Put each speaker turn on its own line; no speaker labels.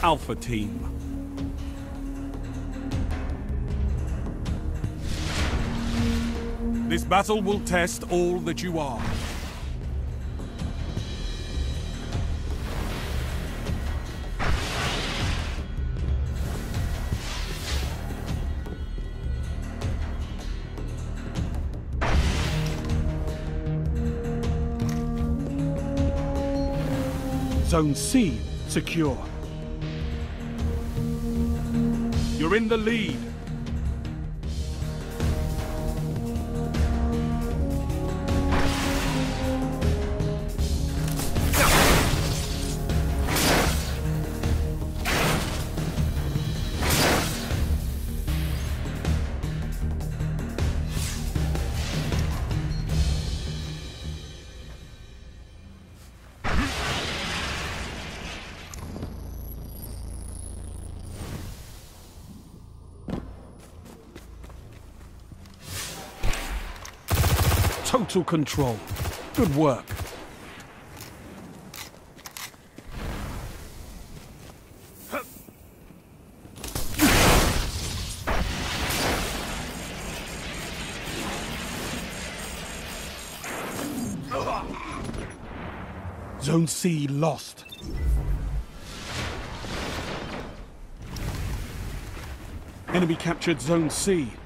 Alpha Team. This battle will test all that you are. Zone C secure. You're in the lead. Total control. Good work. Zone C lost. Enemy captured Zone C.